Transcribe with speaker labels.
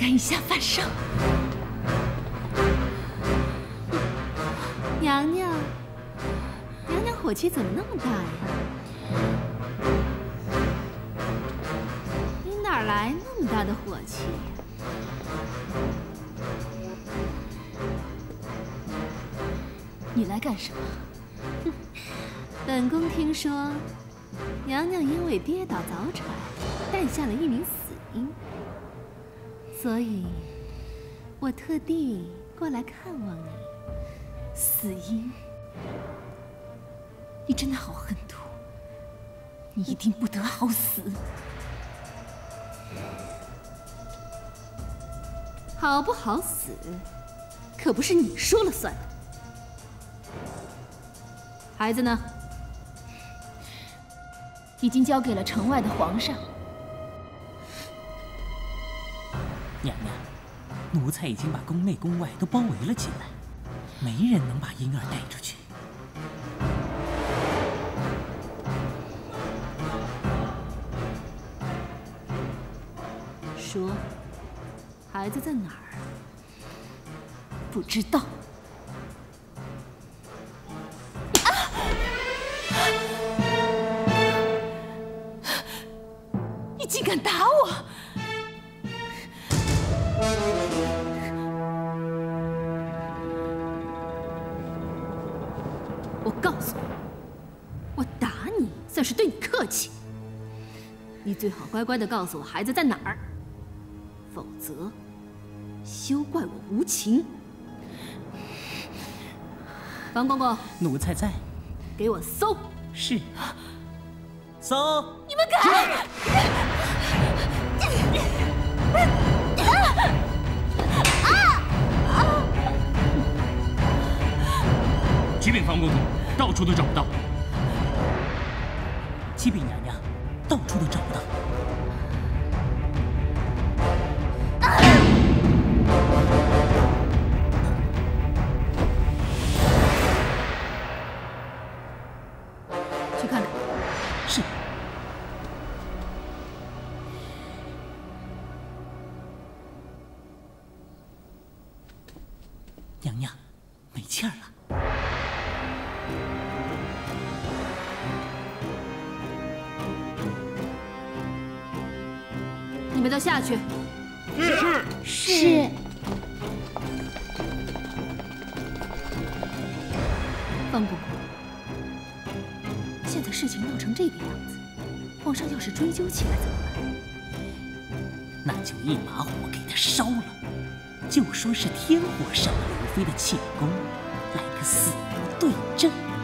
Speaker 1: 敢以下犯上！娘娘，娘娘火气怎么那么大呀？你哪来那么大的火气？你来干什么？哼，本宫听说，娘娘因为跌倒早产，诞下了一名死婴，所以我特地过来看望你。死婴，你真的好狠毒，你一定不得好死。好不好死，可不是你说了算的。孩子呢？已经交给了城外的皇上。
Speaker 2: 娘娘，奴才已经把宫内宫外都包围了起来，没人能把婴儿带出去。
Speaker 1: 说，孩子在哪儿？不知道。你竟敢打我！我告诉你，我打你算是对你客气。你最好乖乖的告诉我孩子在哪儿，否则休怪我无情。房公公，
Speaker 2: 奴才在。
Speaker 1: 给我搜。
Speaker 2: 是。搜！
Speaker 1: 你们敢！
Speaker 3: 启禀房公公，到处都找不到。
Speaker 2: 启禀娘娘，到处都找不到。
Speaker 1: 去看看。
Speaker 2: 是。娘娘，没气儿了。
Speaker 1: 你们都下去。
Speaker 4: 是。
Speaker 1: 方公公，现在事情闹成这个样子，皇上要是追究起来怎么办？
Speaker 2: 那就一把火给他烧了，就说是天火烧了刘妃的寝宫，来个死无对证。